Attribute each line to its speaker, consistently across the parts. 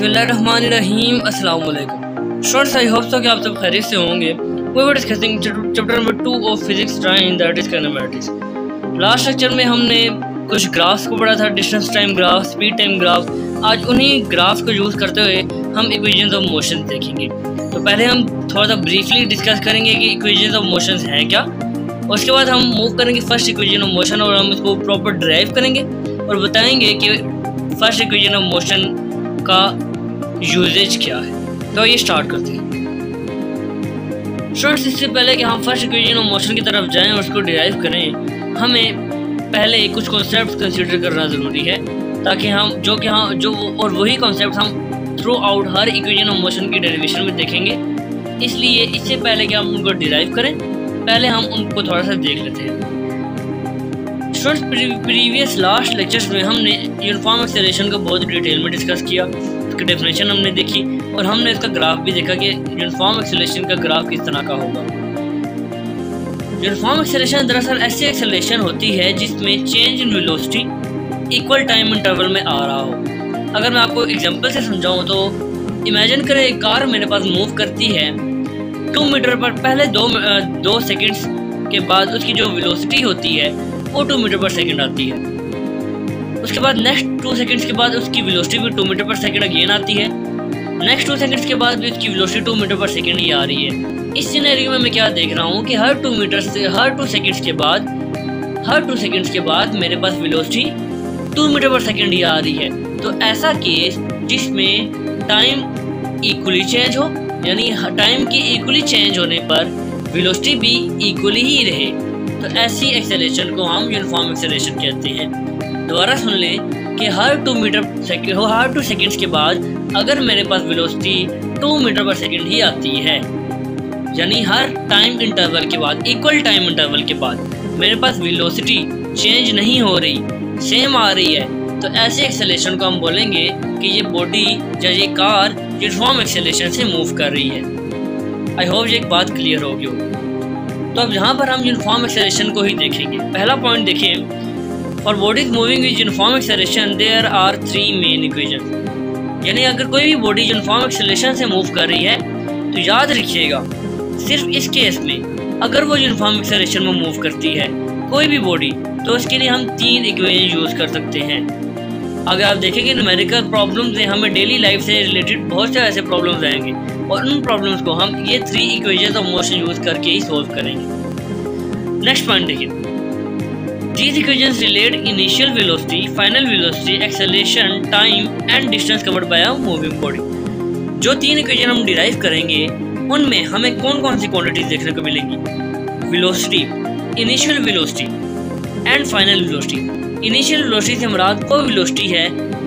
Speaker 1: बिस्मिल्लाहिर्रहमानिर्रहीम अस्सलाम वालेकुम स्टूडेंट्स, आई होप सो कि आप सब खैरियत से होंगे। We were discussing chapter number 2 of physics time, that is kinematics. Last lecture में हमने कुछ ग्राफ्स को पढ़ा था, distance time graph, speed time graph. आज उन्हीं ग्राफ्स को यूज़ करते हुए हम इक्वेशंस ऑफ मोशन देखेंगे। तो पहले हम थोड़ा सा ब्रीफली डिस्कस करेंगे कि इक्वेशंस ऑफ मोशन हैं क्या। उसके बाद हम मूव करेंगे फर्स्ट इक्वेशन ऑफ मोशन और हम उसको प्रॉपर ड्राइव करेंगे और बताएंगे कि फर्स्ट इक्वेशन ऑफ मोशन का यूजेज क्या है। तो ये स्टार्ट करते हैं स्टूडेंट्स। इससे पहले कि हम फर्स्ट इक्वेशन ऑफ मोशन की तरफ जाएं और उसको डिराइव करें, हमें पहले कुछ कॉन्सेप्ट कंसीडर करना ज़रूरी है, ताकि हम जो और वही कॉन्सेप्ट हम थ्रू आउट हर इक्वेशन ऑफ मोशन की डेरिवेशन में देखेंगे। इसलिए इससे पहले कि हम उनको डिराइव करें, पहले हम उनको थोड़ा सा देख लेते हैं। स्टूडेंट्स, प्रीवियस लास्ट लेक्चर्स में हमने यूनिफॉर्म एक्सेलरेशन को बहुत डिटेल में डिस्कस किया, उसकी डेफिनेशन हमने देखी और हमने इसका ग्राफ भी देखा कि यूनिफॉर्म एक्सेलरेशन का ग्राफ किस तरह का होगा। यूनिफॉर्म एक्सेलरेशन दरअसल ऐसी एक्सेलरेशन होती है जिसमें change in velocity equal time interval में आ रहा हो। अगर मैं आपको एग्जांपल से समझाऊं तो इमेजिन करें एक कार मेरे पास मूव करती है 2 मीटर पर। पहले 2 सेकेंड्स के बाद उसकी जो वेलोसिटी होती है वो 2 मीटर पर सेकेंड आती है। उसके बाद नेक्स्ट 2 सेकेंड्स के बाद उसकी वेलोसिटी भी 2 मीटर पर सेकेंड अगेन आती है। नेक्स्ट 2 सेकेंड्स के बाद भी उसकी वेलोसिटी 2 मीटर पर सेकेंड ही आ रही है। इस सिनेरियो में मैं क्या देख रहा हूँ कि हर 2 सेकेंड्स के बाद मेरे पास वेलोसिटी 2 मीटर पर सेकेंड ही आ रही है। तो ऐसा केस जिसमें टाइम इक्वली चेंज हो, यानी टाइम के इक्वली चेंज होने पर वेलोसिटी भी इक्वली ही रहे, तो ऐसी एक्सेलरेशन को हम यूनिफॉर्म एक्सेलरेशन कहते हैं। दोबारा सुन लें कि हर 2 सेकेंड्स के बाद अगर मेरे पास वेलोसिटी 2 मीटर पर सेकेंड ही आती है, यानी हर टाइम इंटरवल के बाद, इक्वल टाइम इंटरवल के बाद मेरे पास वेलोसिटी चेंज नहीं हो रही, सेम आ रही है, तो ऐसे एक्सेलरेशन को हम बोलेंगे कि ये बॉडी या ये कार यूनिफॉर्म एक्सेलरेशन से मूव कर रही है। आई होप ये एक बात क्लियर होगी। तो अब यहाँ पर हम यूनिफॉर्म एक्सेलरेशन को ही देखेंगे। पहला पॉइंट देखिए, for bodies moving with uniform acceleration there are 3 main equation. यानी अगर कोई भी बॉडी यूनिफॉर्म एक्सेलरेशन से मूव कर रही है तो याद रखिएगा, सिर्फ इस केस में अगर वो यूनिफॉर्म एक्सेलरेशन में मूव करती है कोई भी बॉडी, तो उसके लिए हम 3 इक्वेशन यूज़ कर सकते हैं। अगर आप देखेंगे न्यूमेरिकल प्रॉब्लम्स हैं, हमें डेली लाइफ से रिलेटेड बहुत से ऐसे प्रॉब्लम्स आएंगे और उन प्रॉब्लम्स को हम ये 3 इक्वेशंस ऑफ मोशन यूज़ करके ही सॉल्व करेंगे। नेक्स्ट पॉइंट देखिए, these equations relate initial velocity, final velocity, acceleration, time and distance covered by a moving body। जो 3 इक्वेशन हम डिराइव करेंगे उनमें हमें कौन कौन सी क्वांटिटीज देखने को मिलेंगी? Velocity, initial velocity and final velocity. Initial velocity से मुराद वो वेलोसिटी है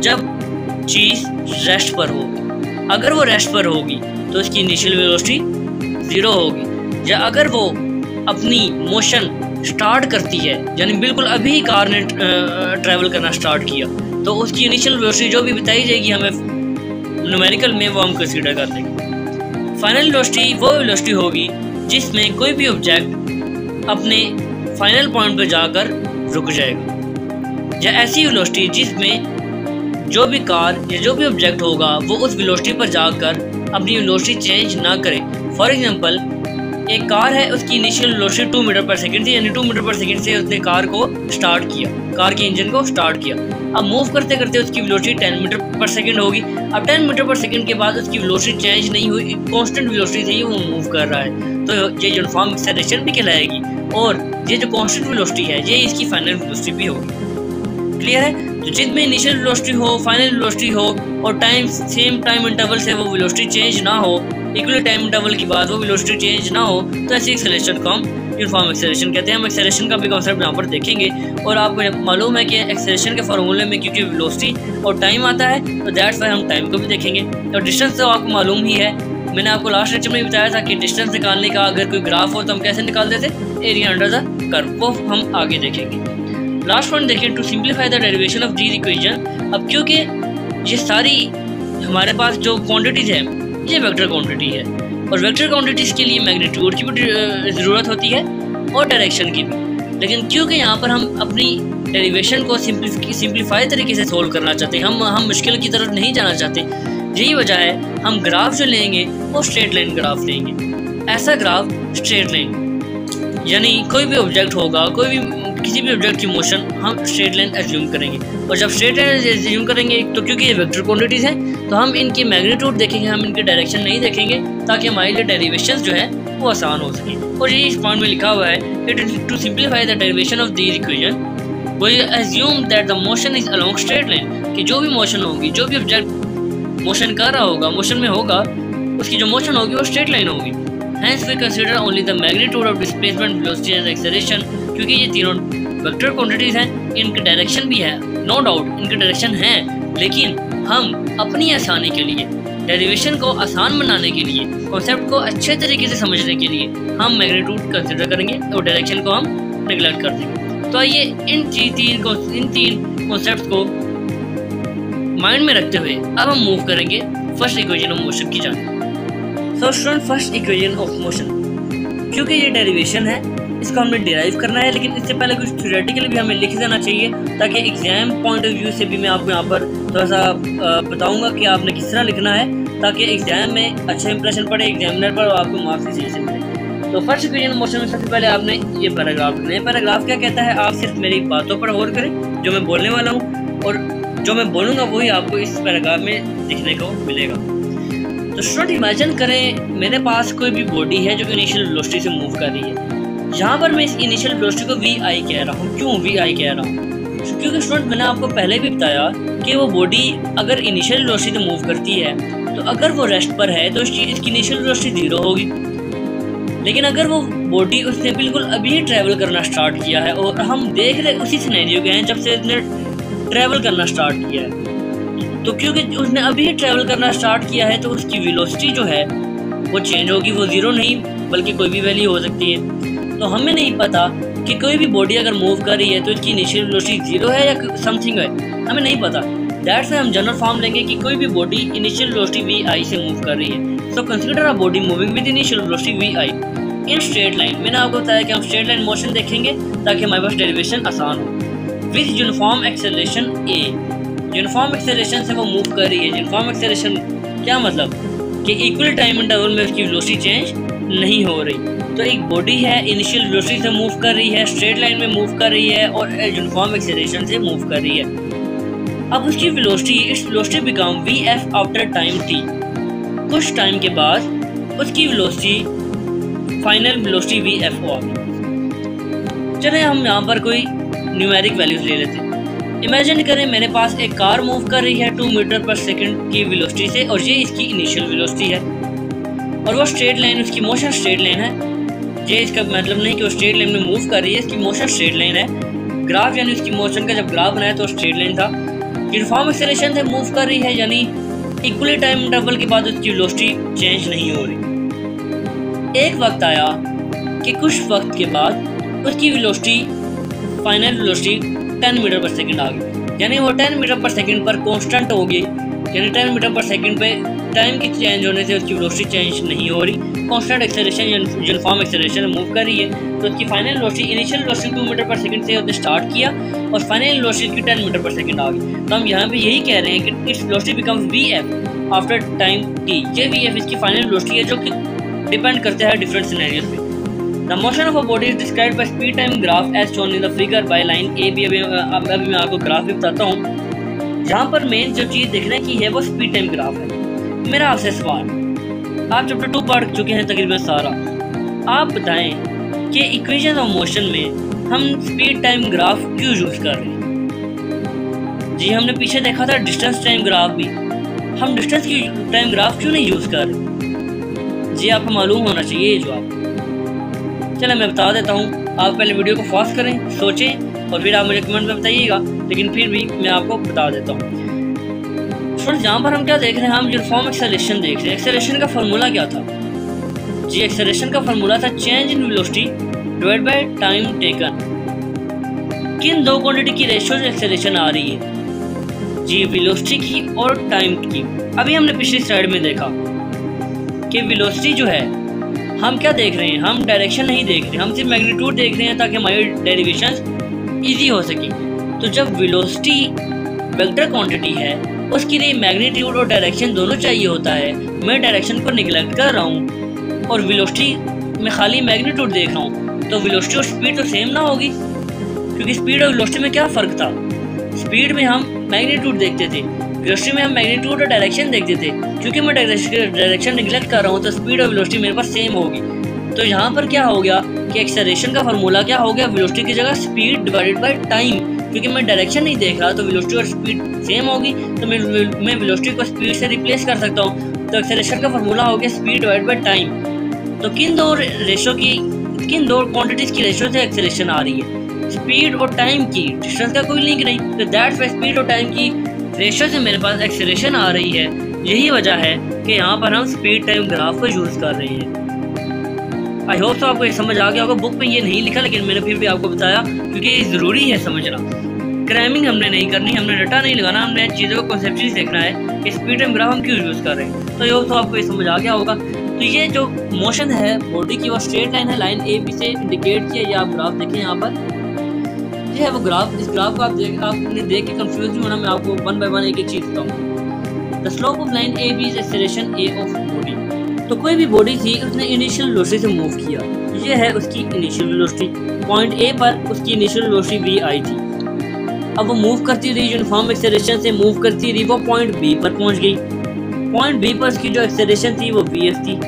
Speaker 1: जब चीज़ रेस्ट पर होगी। अगर वो रेस्ट पर होगी तो उसकी इनिशियल वेलोसिटी 0 होगी, या अगर वो अपनी मोशन स्टार्ट करती है, यानी बिल्कुल अभी कार ने ट्रैवल करना स्टार्ट किया, तो उसकी इनिशियल वेलोसिटी जो भी बताई जाएगी हमें न्यूमेरिकल में, वो हम कंसीडर कर लेंगे। फाइनल वेलोसिटी वो वेलोसिटी होगी जिसमें कोई भी ऑब्जेक्ट अपने फाइनल पॉइंट पर जाकर रुक जाएगा, या ऐसी वेलोसिटी जिसमें जो भी कार या जो भी ऑब्जेक्ट होगा वो उस वेलोसिटी पर जाकर अपनी वेलोसिटी चेंज ना करे। फॉर एग्जांपल, एक कार है, उसकी initial velocity 2 metre per second थी, यानी 2 मीटर पर सेकेंड से उसने कार को स्टार्ट किया, कार के इंजन को स्टार्ट किया। अब मूव करते करते उसकी वेलोसिटी 10 मीटर पर सेकेंड होगी। अब 10 मीटर पर सेकेंड के बाद उसकी वेलोसिटी चेंज नहीं हुई, कांस्टेंट वेलोसिटी से ही वो मूव कर रहा है, तो ये यूनिफॉर्म एक्सेलरेशन भी कहलाएगी और ये जो कांस्टेंट वेलोसिटी है ये इसकी फाइनल वेलोसिटी भी होगी। क्लियर है? तो जिसमें इनिशियल वेलोसिटी हो, फाइनल वेलोसिटी हो और सेम टाइम इंटरवल से वो वेलोसिटी चेंज ना हो, इक्वल टाइम इंटरवल के बाद वो वेलोसिटी चेंज ना हो, तो ऐसी एक्सेलरेशन को हम यूनिफॉर्म एक्सेलरेशन कहते हैं। हम एक्सेलरेशन का भी कॉन्सेप्ट यहाँ पर देखेंगे और आपको मालूम है कि एक्सेलरेशन के फार्मूले में क्योंकि वेलोसिटी और टाइम आता है, तो दैट्स वाई हम टाइम को भी देखेंगे। और डिस्टेंस तो आपको मालूम ही है, मैंने आपको लास्ट लेक्चर में बताया था कि डिस्टेंस निकालने का अगर कोई ग्राफ हो तो हम कैसे निकालते थे, एरिया अंडर द कर्व, वो हम आगे देखेंगे। लास्ट पॉइंट देखिए, to simplify the derivation of these equation. अब क्योंकि ये सारी हमारे पास जो क्वांटिटीज है ये वेक्टर क्वांटिटी है और वेक्टर क्वांटिटीज के लिए मैग्नीट्यूड की भी ज़रूरत होती है और डायरेक्शन की भी, लेकिन क्योंकि यहाँ पर हम अपनी डेरिवेशन को सिंप्लीफाई तरीके से सोल्व करना चाहते हैं, हम मुश्किल की तरफ नहीं जाना चाहते, यही वजह है हम ग्राफ जो लेंगे वो स्ट्रेट लाइन ग्राफ लेंगे। ऐसा ग्राफ स्ट्रेट लाइन यानी कोई भी ऑब्जेक्ट होगा, किसी भी ऑब्जेक्ट की मोशन हम स्ट्रेट लाइन एज्यूम करेंगे। और जब स्ट्रेट लाइन एज्यूम करेंगे तो क्योंकि ये वेक्टर क्वांटिटीज़ हैं तो हम इनकी मैग्नीट्यूड देखेंगे, हम इनकी डायरेक्शन नहीं देखेंगे, ताकि हमारे लिए डेरिवेशंस जो है वो आसान हो सके। और यही इस पॉइंट में लिखा हुआ है कि to simplify the derivation of these equation we assume that the motion is along straight line, कि जो भी मोशन होगी, जो भी ऑब्जेक्ट मोशन कर रहा होगा, मोशन में होगा, उसकी जो मोशन होगी वो स्ट्रेट लाइन होगी। Hence we consider only the magnitude of displacement, velocity and acceleration, क्योंकि ये तीनों वेक्टर क्वांटिटीज हैं, इनकी डायरेक्शन भी है, नो डाउट इनकी डायरेक्शन है, लेकिन हम अपनी आसानी के लिए, डेरिवेशन को आसान बनाने के लिए, कॉन्सेप्ट को अच्छे तरीके से समझने के लिए हम मैग्नीट्यूड कंसिडर करेंगे और डायरेक्शन को हम नेगलेक्ट कर देंगे। तो आइए इन तीन कॉन्सेप्ट को माइंड में रखते हुए अब हम मूव करेंगे फर्स्ट इक्वेशन ऑफ मोशन की जाने। So student, first equation of motion, क्योंकि ये डेरिवेशन है, इसको हमने डिराइव करना है, लेकिन इससे पहले कुछ थ्योरेटिकली भी हमें लिख देना चाहिए, ताकि एग्जाम पॉइंट ऑफ व्यू से भी मैं आपको यहाँ पर थोड़ा सा बताऊँगा कि आपने किस तरह लिखना है, ताकि एग्जाम में अच्छा इंप्रेशन पड़े एग्जामिनर पर और आपको मार्क्स सही से मिले। तो फर्स्ट इक्वेशन ऑफ मोशन में सबसे पहले आपने ये पैराग्राफ लिखना है। पैराग्राफ क्या कहता है, आप सिर्फ मेरी बातों पर गौर करें जो मैं बोलने वाला हूँ, और जो मैं बोलूँगा वही आपको इस पैराग्राफ में दिखने को मिलेगा। तो स्टूडेंट, इमेजिन करें मेरे पास कोई भी बॉडी है जो इनिशियल वेलोसिटी से मूव कर रही है। यहाँ पर मैं इस इनिशियल वेलोसिटी को वी आई कह रहा हूँ। क्यों वी आई कह रहा हूँ? क्योंकि स्टूडेंट, मैंने आपको पहले भी बताया कि वो बॉडी अगर इनिशियल वेलोसिटी से मूव करती है, तो अगर वो रेस्ट पर है तो इसकी इनिशियल वेलोसिटी 0 होगी। लेकिन अगर वो बॉडी उसने बिल्कुल अभी ट्रैवल करना स्टार्ट किया है, और हम देख रहे उसी सिनेरियो के हैं जब से उसने ट्रैवल करना स्टार्ट किया है, तो क्योंकि उसने अभी ट्रैवल करना स्टार्ट किया है तो उसकी वेलोसिटी जो है वो चेंज होगी, वो 0 नहीं बल्कि कोई भी वैल्यू हो सकती है। तो हमें नहीं पता कि कोई भी बॉडी अगर मूव कर रही है तो इसकी इनिशियल वेलोसिटी 0 है या समथिंग है, हमें नहीं पता। दैट्स व्हाई हम जनरल फॉर्म लेंगे कि कोई भी body initial velocity V I से मूव कर रही है। So consider a body moving with initial velocity V I in straight line. मैंने आपको बताया कि हम स्ट्रेट लाइन मोशन देखेंगे ताकि हमारे पास डेरिवेशन आसान हो। With uniform acceleration A, uniform acceleration से वो मूव कर रही है। यूनिफॉर्म एक्सेलरेशन क्या मतलब कि इक्वल टाइम इंटरवल में उसकी वेलोसिटी चेंज नहीं हो रही। तो एक बॉडी है, इनिशियल वेलोसिटी से मूव कर रही है, स्ट्रेट लाइन में मूव कर रही है और यूनिफॉर्म एक्सेलरेशन से मूव कर रही है। अब उसकी velocity, its velocity become V F after time T. कुछ टाइम के बाद उसकी velocity final velocity V F हो गई। चले हम यहाँ पर कोई न्यूमेरिक वैल्यूज ले लेते हैं। इमेजिन करें मेरे पास एक कार मूव कर रही है 2 मीटर पर सेकंड की वेलोसिटी से, और ये इसकी इनिशियल वेलोसिटी है, और वो स्ट्रेट लाइन, उसकी मोशन स्ट्रेट लाइन है। ये इसका मतलब नहीं कि वो स्ट्रेट लाइन में मूव कर रही है, इसकी मोशन स्ट्रेट लाइन है। ग्राफ यानी उसकी मोशन का जब ग्राफ बनाया तो स्ट्रेट लाइन था। यूनिफॉर्म एक्सेलरेशन से मूव कर रही है, यानी इक्वली टाइम इंटरवल के बाद उसकी वेलोसिटी चेंज नहीं हो रही। एक वक्त आया कि कुछ वक्त के बाद उसकी velocity final velocity 10 metre per second आ गई, यानी वो 10 मीटर पर सेकंड पर कांस्टेंट होगी, यानी 10 मीटर पर सेकंड पे टाइम की चेंज होने से उसकी वेलोसिटी चेंज नहीं हो रही। Constant acceleration uniform acceleration move कर रही है, तो उसकी final velocity, initial velocity 2 metre per second से उसने स्टार्ट किया और final velocity 10 metre per second आ गई। तो हम यहाँ पे यही कह रहे हैं कि its velocity becomes V F after time T. ये वी एफ इसकी फाइनल वेलोसिटी है, जो कि डिपेंड करता है डिफरेंट सिनेरियोज पे। The motion of a body is described by speed time graph as shown in the figure by line A B। अभी मैं आपको ग्राफ भी बताता हूँ। जहाँ पर मेन जो चीज़ देखने की है वो स्पीड टाइम ग्राफ है। मेरा आपसे सवाल, आप चैप्टर 2 पढ़ चुके हैं तकरीबन सारा, आप बताएं कि इक्वेशन ऑफ मोशन में हम स्पीड टाइम ग्राफ क्यों यूज़ कर रहे हैं? जी हमने पीछे देखा था डिस्टेंस टाइम ग्राफ भी, हम डिस्टेंस की टाइम ग्राफ क्यों नहीं यूज़ कर रहे? जी आपको मालूम होना चाहिए जो आप, चलो मैं बता देता हूँ। आप पहले वीडियो को पॉज करें, सोचें और फिर आप मुझे कमेंट में बताइएगा, लेकिन फिर भी मैं आपको बता देता हूँ। फ्रेंड्स, यहाँ पर हम क्या देख रहे हैं, हम यूनिफॉर्म एक्सेलरेशन देख रहे हैं। एक्सेलरेशन का फार्मूला क्या था? जी एक्सेलरेशन का फार्मूला था change in velocity divide by time taken. किन दो क्वांटिटी की रेशियो से एक्सेलरेशन आ रही है? जी वेलोसिटी की और टाइम की। अभी हमने पिछली स्लाइड में देखा कि वेलोसिटी जो है, हम क्या देख रहे हैं, हम डायरेक्शन नहीं देख रहे, हम सिर्फ मैग्नीट्यूड देख रहे हैं ताकि हमारी डेरिवेशंस इजी हो सके। तो जब वेलोसिटी वेक्टर क्वांटिटी है उसके लिए मैग्नीट्यूड और डायरेक्शन दोनों चाहिए होता है। मैं डायरेक्शन को निगलेक्ट कर रहा हूँ और वेलोसिटी में खाली मैग्नीट्यूड देख रहा हूँ, तो वेलोसिटी और स्पीड तो सेम ना होगी, क्योंकि स्पीड और वेलोसिटी में क्या फ़र्क था। स्पीड में हम मैग्नीट्यूड देखते थे, वेलोसिटी में हम मैग्नीट्यूड और डायरेक्शन देखते थे। क्योंकि मैं डायरेक्शन निगलेक्ट कर रहा हूँ तो स्पीड और वेलोसिटी मेरे पास सेम होगी। तो यहाँ पर क्या हो गया कि एक्सेलरेशन का फार्मूला क्या हो गया, वेलोसिटी की जगह स्पीड डिवाइडेड बाय टाइम। क्योंकि मैं डायरेक्शन नहीं देख रहा तो वेलोसिटी और स्पीड सेम होगी, तो मैं वेलोसिटी को स्पीड से रिप्लेस कर सकता हूँ। तो एक्सेलरेशन का फार्मूला हो गया स्पीड डिवाइडेड बाय टाइम। तो किन दो क्वांटिटीज की रेशो से एक्सेलरेशन आ रही है, स्पीड और टाइम की। डिस्टेंस का कोई लिंक नहीं, तो दैट्स वाई स्पीड और टाइम की रेशो से मेरे पास एक्सेलरेशन आ रही है। यही वजह है कि यहाँ पर हम स्पीड टाइम ग्राफ को यूज़ कर रहे हैं। आई होप तो आपको ये समझ आ गया होगा। बुक में ये नहीं लिखा, लेकिन मैंने फिर भी आपको बताया क्योंकि ये ज़रूरी है समझना। क्रैमिंग हमने नहीं करनी, हमने रटा नहीं लगाना, हमने चीज़ों को कॉन्सेप्चुअली देखना है कि स्पीड टाइम ग्राफ हम क्यों यूज़ कर रहे हैं। तो आई होप तो आपको ये समझ आ गया होगा। तो ये जो मोशन है बॉडी की वो स्ट्रेट लाइन है, लाइन ए बी से इंडिकेट किया। ये आप ग्राफ देखें यहाँ पर, ये है वो ग्राफ। इस ग्राफ को आपने देख के कंफ्यूज नहीं होना, मैं आपको वन बाय वन एक एक चीज़ बताऊँ। The slope of line A B is acceleration A of body. तो कोई भी बॉडी थी, उसने इनिशियल वेलोसिटी से मूव किया, ये है उसकी इनिशियल वेलोसिटी। पॉइंट ए पर उसकी इनिशियल वेलोसिटी वी आई थी। अब वो मूव करती रही, यूनिफॉर्म एक्सेलरेशन से मूव करती रही, वो पॉइंट बी पर पहुंच गई। पॉइंट बी पर उसकी जो एक्सेलरेशन थी वो वी एफ थी,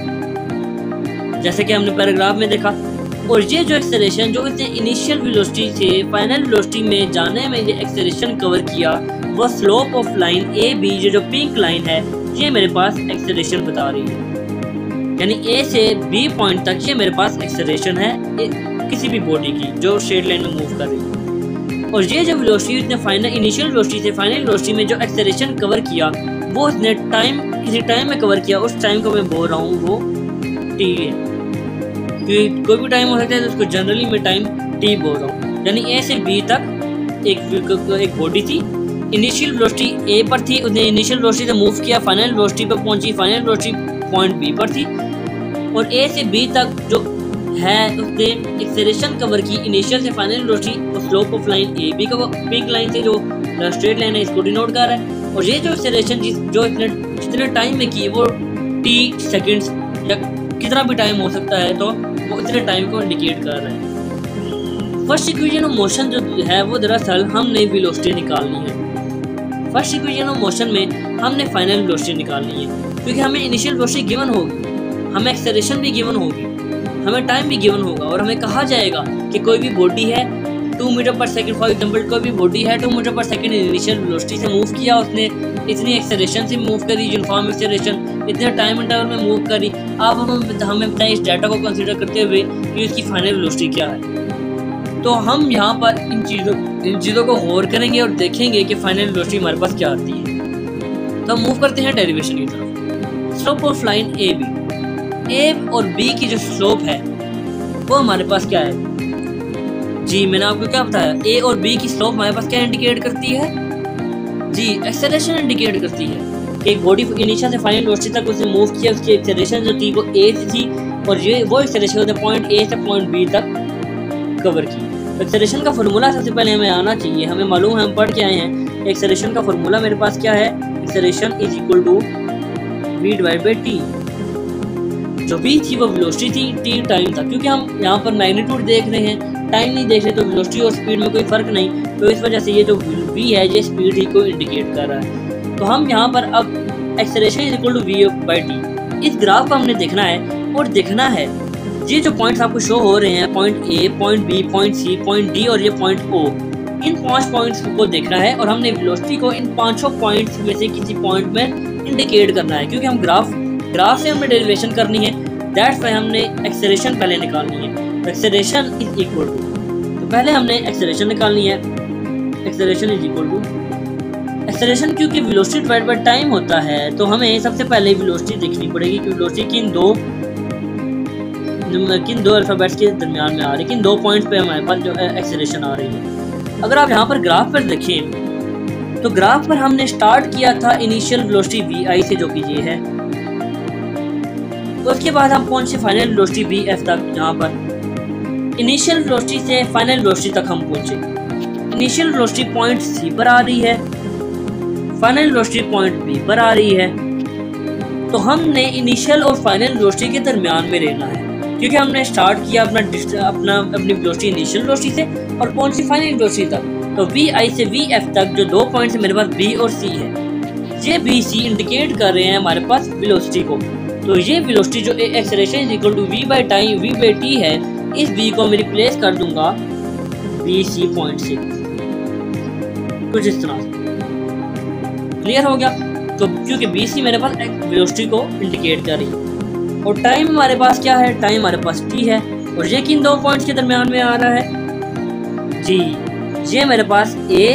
Speaker 1: जैसे कि हमने पैराग्राफ में देखा। और ये जो एक्सेलरेशन जो इसने इनिशियल वेलोसिटी से फाइनल वेलोसिटी में जाने में ये एक्सेलरेशन कवर किया, वो slope of line A B, ये जो पिंक लाइन है, ये मेरे पास एक्सेलरेशन बता रही है। यानी ए से बी पॉइंट तक ये मेरे पास एक्सेलरेशन है किसी भी बॉडी की जो स्ट्रेट लाइन में मूव कर रही है। और ये जो वेलोसिटी इसने फाइनल इनिशियल वेलोसिटी से फाइनल वेलोसिटी में जो एक्सेलरेशन कवर किया, वो इसने किसी टाइम में कवर किया। उस टाइम को मैं बोल रहा हूँ वो टी है, क्योंकि कोई भी टाइम हो सकता है, तो उसको जनरली मैं टाइम टी बोल रहा हूँ। यानी ए से बी तक एक बॉडी थी, इनिशियल वेलोसिटी ए पर थी, उसने इनिशियल वेलोसिटी से मूव किया, फाइनल वेलोसिटी पर पहुंची, फाइनल वेलोसिटी पॉइंट बी पर थी। और ए से बी तक जो है उसने एक्सेलरेशन कवर की इनिशियल से फाइनल वेलोसिटी और slope of line A B का पिंक लाइन से जो स्ट्रेट लाइन है इसको डिनोट कर रहा है। और ये जो एक्सेलरेशन जो इसने जितने टाइम में की वो टी सेकेंड्स या कितना भी टाइम हो सकता है, तो वो इतने टाइम को इंडिकेट कर रहा है। फर्स्ट इक्वेशन ऑफ मोशन जो है वो दरअसल हमने वेलोसिटी निकालनी है। फर्स्ट इक्वेशन ऑफ मोशन में हमने फाइनल वेलोसिटी निकालनी है, क्योंकि हमें इनिशियल वेलोसिटी गिवन होगी, हमें एक्सेलरेशन भी गिवन होगी, हमें टाइम भी गिवन होगा। और हमें कहा जाएगा कि कोई भी बॉडी है 2 metre per second, for example कोई भी बॉडी है 2 metre per second initial velocity से मूव किया, उसने इतनी एक्सेलरेशन से मूव करी, यूनिफॉर्म एक्सेलरेशन, इतने टाइम इंटरवल में मूव करी। अब हमें बताएं इस डाटा को कंसीडर करते हुए कि उसकी फाइनल वेलोसिटी क्या है। तो हम यहाँ पर इन चीज़ों को गौर करेंगे और देखेंगे कि फाइनल वेलोसिटी हमारे पास क्या आती है। तो हम मूव करते हैं डेरिवेशन की तरफ। Slope of line A B, A और बी की जो स्लोप है वो हमारे पास क्या है जी, मैंने आपको क्या बताया, ए और बी की स्लोप हमारे पास क्या इंडिकेट करती है जी, एक्सेलरेशन इंडिकेट करती है कि एक बॉडी इनिशियल से फाइनल वेलोसिटी तक उसने मूव किया, उसकी एक्सेलरेशन जो थी वो ए से थी, और ये वो एक्सेलरेशन उसने पॉइंट ए से पॉइंट बी तक कवर की। तो एक्सेलरेशन का फार्मूला सबसे पहले हमें आना चाहिए, हमें मालूम है, हम पढ़ के आए हैं। एक्सेलरेशन का फार्मूला मेरे पास क्या है, acceleration is equal to V divide by T. जो v थी वो वेलोसिटी थी, t टाइम था। क्योंकि हम यहाँ पर मैग्नीट्यूड देख रहे हैं, टाइम नहीं देख रहे, तो वेलोसिटी और स्पीड में कोई फ़र्क नहीं, तो इस वजह से ये जो v है ये स्पीड ही को इंडिकेट कर रहा है। तो हम यहाँ पर अब acceleration is equal to V by T, इस ग्राफ को हमने देखना है और देखना है ये जो पॉइंट्स आपको शो हो रहे हैं, point A, point B, point C, point D और ये पॉइंट ओ, इन 5 पॉइंट्स को देखना है और हमने वेलोसिटी को इन 5 पॉइंट्स में से किसी पॉइंट में इंडिकेट करना है। क्योंकि हम ग्राफ से हमें डेरिवेशन करनी है, दैट्स वाई हमने एक्सेलरेशन पहले निकालनी है। तो एक्सेलरेशन इज इक्वल टू, तो पहले हमने एक्सेलरेशन निकालनी है। Acceleration is equal to acceleration, क्योंकि वेलोसिटी डिवाइड बाय टाइम होता है, तो हमें सबसे पहले वेलोसिटी देखनी पड़ेगी कि वेलोसिटी किन दो अल्फाबेट्स के दरमियान में आ रही है, किन 2 पॉइंट्स पे हमारे पास जो एक्सेलरेशन आ रही है। अगर आप यहाँ पर ग्राफ पर देखें तो ग्राफ पर हमने स्टार्ट किया था इनिशियल वेलोसिटी वी आई से, जो कि ये है। तो उसके बाद हम पहुंचे फाइनल वेलोसिटी वी एफ तक। यहाँ पर इनिशियल वेलोसिटी से फाइनल वेलोसिटी तक हम पहुंचे। इनिशियल वेलोसिटी पॉइंट सी पर आ रही है, फाइनल वेलोसिटी पॉइंट बी पर आ रही है। तो हमने इनिशियल और फाइनल वेलोसिटी के दरमियान में रहना है, क्योंकि हमने स्टार्ट किया अपनी वेलोसिटी इनिशियल वेलोसिटी से और पहुंची फाइनल वेलोसिटी तक। तो वी आई से वी एफ तक जो 2 पॉइंट्स मेरे पास बी और सी है, ये बी सी इंडिकेट कर रहे हैं हमारे पास वेलोसिटी को। तो ये वेलोसिटी जो acceleration is equal to V by T है, इस बी को मैं रिप्लेस कर दूंगा बी सी पॉइंट से, कुछ इस तरह से। क्लियर हो गया? तो क्योंकि बी सी मेरे पास वेलोसिटी को इंडिकेट कर रही है और टाइम हमारे पास क्या है, टाइम हमारे पास टी है और ये किन 2 पॉइंट्स के दरमियान में आ रहा है जी, ये मेरे पास ए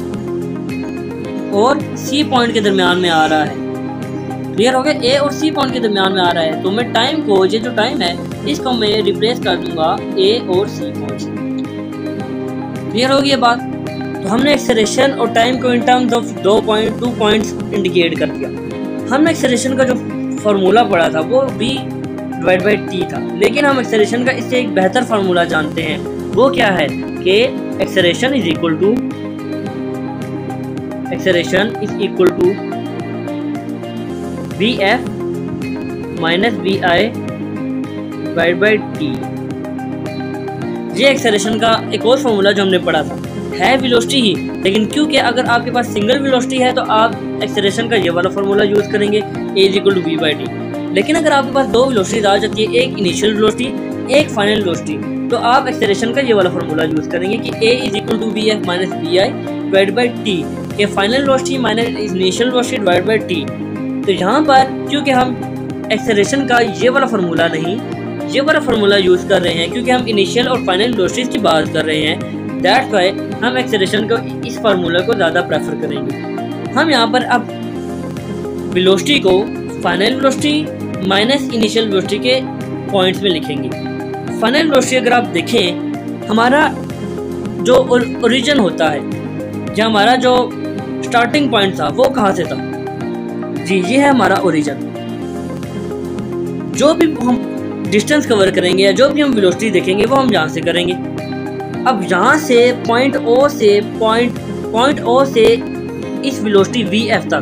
Speaker 1: और सी पॉइंट के दरमियान में आ रहा है। क्लियर हो गया? ए और सी पॉइंट के दरमियान में आ रहा है। तो मैं टाइम को, ये जो टाइम है इसको मैं रिप्लेस कर दूंगा ए और सी पॉइंट से। क्लियर हो गई ये बात? तो हमने एक्सेलरेशन और टाइम को in terms of 2 points indicate कर दिया। हमने एक्सेलरेशन का जो फार्मूला पढ़ा था वो v/t था, लेकिन हम एक्सेलरेशन का इससे एक बेहतर फार्मूला जानते हैं। वो क्या है कि acceleration is equal to vf minus vi/t। ये एक्सेलरेशन का एक और फार्मूला जो हमने पढ़ा था, है वेलोसिटी ही, लेकिन क्योंकि अगर आपके पास सिंगल वेलोसिटी है तो आप एक्सेलरेशन का ये वाला फार्मूला यूज़ करेंगे a=v/t। लेकिन अगर आपके पास 2 वेलोसिटीज आ जाती है, एक इनिशियल वेलोसिटी एक फाइनल वेलोसिटी, तो आप एक्सेलरेशन का ये वाला फार्मूला यूज़ करेंगे कि a=vf माइनस vi/t, के final velocity minus initial velocity divide by t। तो यहाँ पर क्योंकि हम एक्सेलरेशन का ये वाला फार्मूला नहीं, ये वाला फार्मूला यूज़ कर रहे हैं, क्योंकि हम इनिशियल और फाइनल वेलोसिटीज की बात कर रहे हैं, दैट्स वाई हम एक्सेलरेशन को इस फार्मूला को ज़्यादा प्रेफर करेंगे। हम यहाँ पर अब वेलोसिटी को final velocity minus initial velocity के पॉइंट्स में लिखेंगे। फाइनल वेलोसिटी अगर आप देखें, हमारा जो ओरिजिन होता है या हमारा जो स्टार्टिंग पॉइंट था वो कहाँ से था जी, ये है हमारा ओरिजिन। जो भी हम डिस्टेंस कवर करेंगे या जो भी हम वेलोसिटी देखेंगे वो हम यहाँ से करेंगे। अब यहाँ से पॉइंट ओ से इस वेलोसिटी वी एफ तक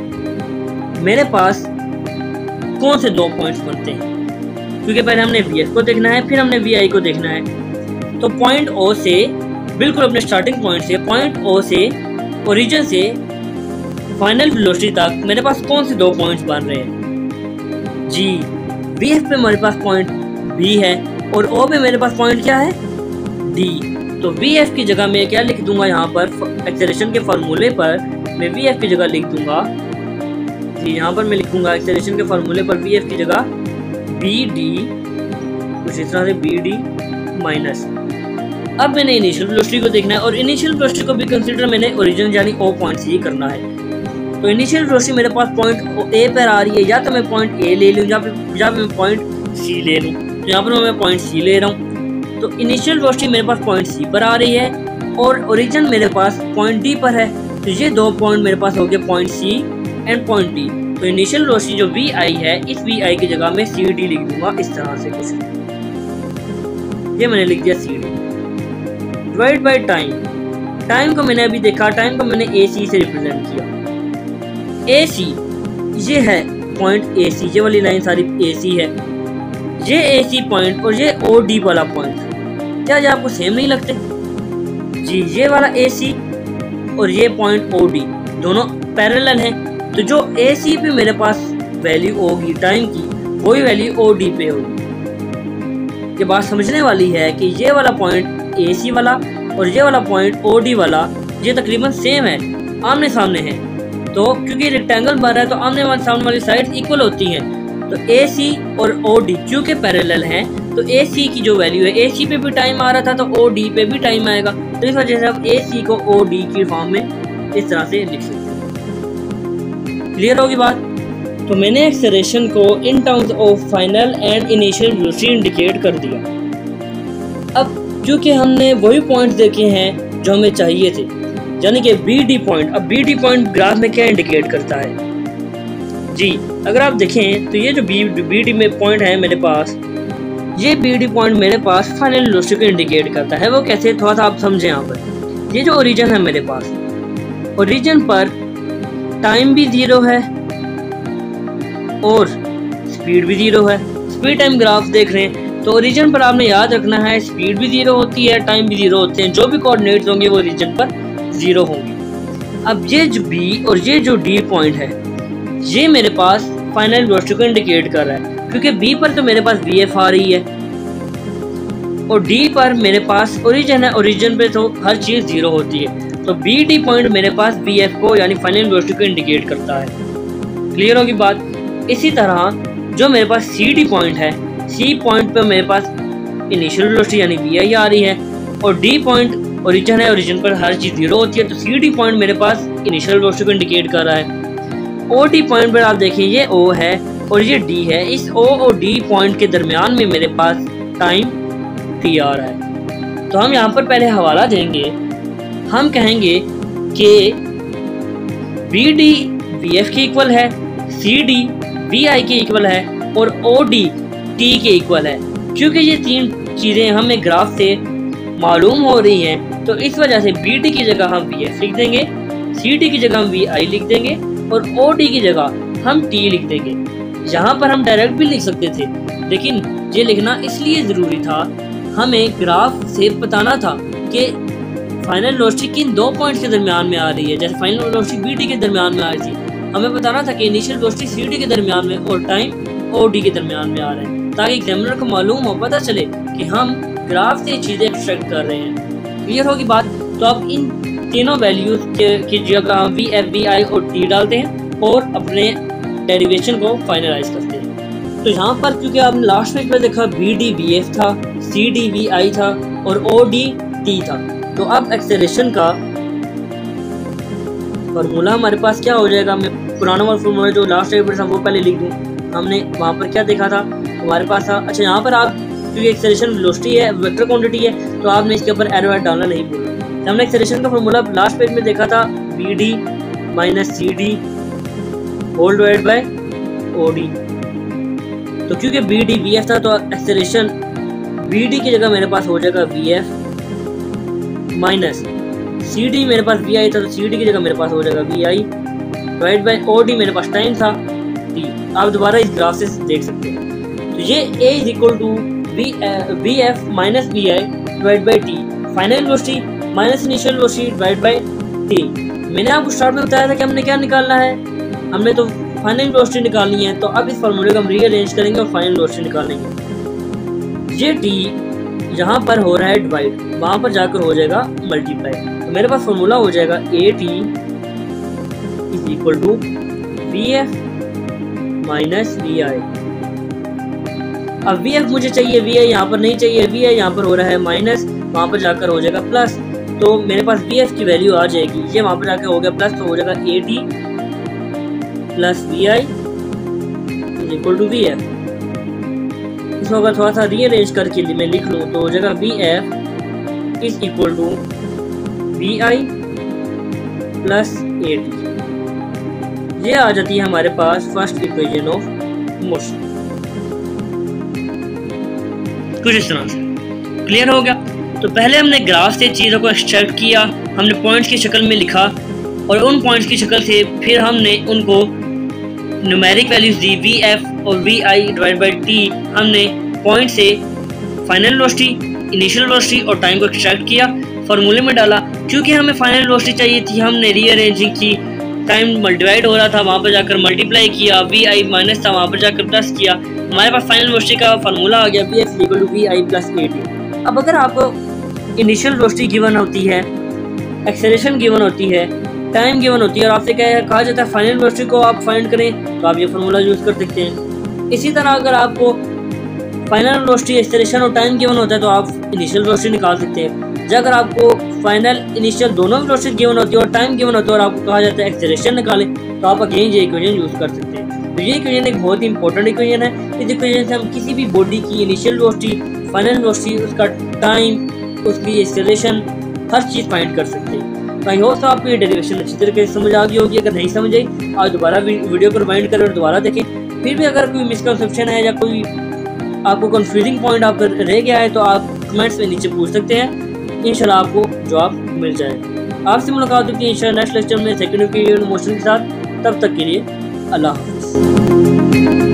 Speaker 1: मेरे पास कौन से 2 पॉइंट्स बनते हैं, क्योंकि पहले हमने वी एफ को देखना है, फिर हमने वी आई को देखना है। तो पॉइंट ओ से बिल्कुल अपने स्टार्टिंग पॉइंट से, पॉइंट ओ से ओरिजिन से फाइनल वेलोसिटी तक मेरे पास कौन से 2 पॉइंट्स बन रहे हैं जी। वी एफ पे मेरे पास पॉइंट बी है और ओ पे मेरे पास पॉइंट क्या है, डी। तो वी एफ की जगह मैं क्या लिख दूंगा, यहाँ पर एक्सेलरेशन के फार्मूले पर मैं वी एफ की जगह लिख दूंगा जी, यहाँ पर मैं लिखूंगा एक्सेलरेशन के फार्मूले पर वी एफ की जगह बी डी, कुछ इस तरह से बी डी माइनस। अब मैंने इनिशियल वेलोसिटी को देखना है और इनिशियल वेलोसिटी को भी कंसीडर मैंने ओरिजिन यानी ओ पॉइंट से ही करना है। तो इनिशियल वेलोसिटी मेरे पास पॉइंट ए पर आ रही है, या तो मैं पॉइंट ए ले लूँ या मैं पॉइंट सी ले लूँ। तो यहाँ पर मैं पॉइंट सी ले रहा हूँ। तो इनिशियल वेलोसिटी मेरे पास पॉइंट सी पर आ रही है और ओरिजिन मेरे पास पॉइंट डी पर है। तो ये 2 पॉइंट मेरे पास हो गए, point C and point D. तो इनिशियल वेलोसिटी जो वी आई है, इस वी आई की जगह मैं सी डी लिख दूंगा इस तरह से कुछ। ये मैंने लिख दिया C D divide by time. Time को मैंने अभी देखा, टाइम को मैंने ए सी से रिप्रेजेंट किया। ए सी ये है पॉइंट ए सी, ये वाली लाइन सारी ए सी है, ये ए सी पॉइंट और ये ओ डी वाला पॉइंट, क्या ये आपको सेम नहीं लगते जी। ये वाला ए सी और ये पॉइंट ओ डी दोनों पैरेलल हैं। तो जो ए सी पे मेरे पास वैल्यू होगी टाइम की, वही वैल्यू ओ डी पे होगी। ये बात समझने वाली है कि ये वाला पॉइंट ए सी वाला और ये वाला पॉइंट ओ डी वाला ये तकरीबन सेम है, आमने सामने है। तो क्योंकि रेक्टेंगल बन रहा है तो आमने सामने वाली साइड इक्वल होती हैं। तो ए सी और ओ डी क्योंकि पैरेलल हैं, तो ए सी की जो वैल्यू है, ए सी पे भी टाइम आ रहा था तो ओ डी पे भी टाइम आएगा। तो इस वजह से आप ए सी को ओ डी की फॉर्म में इस तरह से लिख सकते हैं। क्लियर होगी बात? तो मैंने एक्सेलरेशन को in terms of final and initial velocity indicate कर दिया। अब क्योंकि हमने वही पॉइंट देखे हैं जो हमें चाहिए थे, यानी कि बी डी पॉइंट। अब बी डी पॉइंट ग्राफ में क्या इंडिकेट करता है जी, अगर आप देखें तो ये जो बी डी में पॉइंट है मेरे पास, ये बी डी पॉइंट मेरे पास फाइनल वेलोसिटी को इंडिकेट करता है। वो कैसे, थोड़ा सा आप समझें। यहाँ पर ये जो ओरिजिन है मेरे पास, ओरिजिन पर टाइम भी 0 है और स्पीड भी 0 है। स्पीड टाइम ग्राफ देख रहे हैं तो ओरिजिन पर आपने याद रखना है स्पीड भी 0 होती है, टाइम भी 0 होते हैं, जो भी कोऑर्डिनेट्स होंगे वो ओरिजिन पर 0 होंगे। अब ये जो बी और ये जो डी पॉइंट है ये मेरे पास फाइनल वेलोसिटी को इंडिकेट कर रहा है, क्योंकि बी पर तो मेरे पास VF आ रही है और डी पर मेरे पास ओरिजिन है, ओरिजिन पे तो हर चीज़ 0 होती है, तो बी डी पॉइंट मेरे पास VF को यानी फाइनल वेलोसिटी को इंडिकेट करता है। क्लियर होगी बात। इसी तरह जो मेरे पास सी डी पॉइंट है, सी पॉइंट पे मेरे पास इनिशियल वेलोसिटी यानी VI आ रही है और डी पॉइंट ओरिजिन है, ओरिजिन पर हर चीज़ 0 होती है, तो सी डी पॉइंट मेरे पास इनिशियल वेलोसिटी को इंडिकेट कर रहा है। ओ डी पॉइंट पर आप देखिए ये O है और ये D है, इस O और D पॉइंट के दरमियान में मेरे पास टाइम T आ रहा है। तो हम यहाँ पर पहले हवाला देंगे, हम कहेंगे कि BD VF के इक्वल है, CD VI के इक्वल है और OD T के इक्वल है। क्योंकि ये तीन चीज़ें हमें ग्राफ से मालूम हो रही हैं तो इस वजह से BD की जगह हम VF लिख देंगे, CD की जगह हम VI लिख देंगे और OD की जगह हम T लिख देंगे। यहाँ पर हम डायरेक्ट भी लिख सकते थे, लेकिन ये लिखना इसलिए ज़रूरी था, हमें ग्राफ से बताना था कि फाइनल वेलोसिटी किन दो पॉइंट्स के दरमियान में आ रही है। जैसे फाइनल वेलोसिटी BD के दरमियान में आ रही थी, हमें बताना था कि इनिशियल वेलोसिटी CD के दरमियान में और टाइम OD के दरमियान में आ रहे हैं, ताकि एग्जामिनर को मालूम हो, पता चले कि हम ग्राफ से चीज़ें एक्सट्रैक्ट कर रहे हैं। क्लियर होगी बात। तो अब इन तीनों वैल्यूज की जगह VF VI और T डालते हैं और अपने डेरिवेशन को फाइनलाइज करते हैं। तो यहाँ पर क्योंकि आपने लास्ट पेज पर देखा BD VF था, CD VI था और OD T था, तो अब एक्सेलरेशन का फार्मूला हमारे पास क्या हो जाएगा। मैं पुराना वाला फार्मूला जो लास्ट पेज पर था वो पहले लिख दूँ। हमने वहाँ पर क्या देखा था, हमारे पास था, अच्छा यहाँ पर आप क्योंकि एक्सेलरेशन वेलोसिटी है, वेक्टर क्वांटिटी है, तो आपने इसके ऊपर एरो डालना नहीं भूलना। तो हमने एक्सेलरेशन का फार्मूला लास्ट पेज में देखा था BD minus CD whole divide by OD। तो क्योंकि BD VF था तो एक्सेलरेशन BD की जगह मेरे पास हो जाएगा VF माइनस CD मेरे पास VI था तो CD की जगह मेरे पास हो जाएगा VI डिवाइड बाय OD मेरे पास टाइम था T। आप दोबारा इस ग्राफ से देख सकते हैं। तो ये A is equal to VF minus VI divide by T, final velocity minus initial velocity divide by T। मैंने आपको स्टार्ट में बताया था कि हमने क्या निकालना है, हमने तो फाइनल वेलोसिटी निकालनी है। तो अब इस फार्मूले को हम रीअरेंज करेंगे और फाइनल वेलोसिटी निकालेंगे। ये T यहाँ पर हो रहा है डिवाइड, वहाँ पर जाकर हो जाएगा मल्टीप्लाई, तो मेरे पास फार्मूला हो जाएगा AT is equal to VF minus VI। अब VF मुझे चाहिए, VI यहाँ पर नहीं चाहिए, VI यहाँ पर हो रहा है माइनस, वहाँ पर जाकर हो जाएगा प्लस, तो मेरे पास VF की वैल्यू आ जाएगी, ये वहाँ पर जाकर हो गया प्लस, तो हो जाएगा AT plus VI is equal to VF। इसको अगर थोड़ा सा रीअरेंज करके मैं लिख लूँ तो हो जाएगा VF is equal to VI plus AT। ये आ जाती है हमारे पास फर्स्ट इक्वेशन ऑफ मोशन। कुछ इस तरह से क्लियर हो गया। तो पहले हमने ग्राफ से चीज़ों को एक्सट्रैक्ट किया, हमने पॉइंट्स की शक्ल में लिखा और उन पॉइंट्स की शक्ल से फिर हमने उनको न्यूमेरिक वैल्यूज दी, VF और VI डिवाइड बाई T। हमने पॉइंट से फाइनल वेलोसिटी, इनिशियल वेलोसिटी और टाइम को एक्सट्रैक्ट किया, फार्मूले में डाला। क्योंकि हमें फाइनल वेलोसिटी चाहिए थी, हमने रीअरेंजिंग की, टाइम डिवाइड हो रहा था, वहाँ पर जाकर मल्टीप्लाई किया, VI माइनस था, वहाँ पर जाकर प्लस किया, हमारे पास फाइनल वेलोसिटी का फार्मूला आ गया VF equal to VI plus AT। अब अगर आपको इनिशियल वेलोसिटी गिवन होती है, एक्सेलरेशन गिवन होती है, टाइम गिवन होती है और आपसे कहा जाता है फाइनल वेलोसिटी को आप फाइंड करें, तो आप ये फार्मूला यूज़ कर सकते हैं। इसी तरह अगर आपको फाइनल वेलोसिटी, एक्सेलरेशन और टाइम गिवन होता है तो आप इनिशियल वेलोसिटी निकाल सकते हैं। जब अगर आपको फाइनल, इनिशियल दोनों वेलोसिटी गिवन होती है और टाइम गिवन होता है और आपको कहा जाता है एक्सेलरेशन निकालें, तो आप अगेन ये इक्वेशन यूज़ कर सकते हैं। तो ये इक्वेशन एक बहुत ही इंपॉर्टेंट इक्वेशन है। इस इक्वेशन से हम किसी भी बॉडी की इनिशियल वेलोसिटी, फाइनल वेलोसिटी, उसका टाइम, उसकी एक्सेलरेशन, हर चीज़ फाइंड कर सकते हैं। तो आई होप तो आपको ये डेरिवेशन अच्छी तरीके से समझ आ गई होगी। अगर नहीं समझ आई आप दोबारा वीडियो को रिवाइंड करें और दोबारा देखें। फिर भी अगर कोई मिसकंसेप्शन है या कोई आपको कंफ्यूजिंग पॉइंट आप रह गया है तो आप कमेंट्स में नीचे पूछ सकते हैं, इंशाल्लाह आपको जवाब मिल जाएगा। आपसे मुलाकात होती है इंशाल्लाह नेक्स्ट लेक्चर में सेकंड पीरियड मोशन के साथ। तब तक के लिए अल्लाह हाफ़िज़।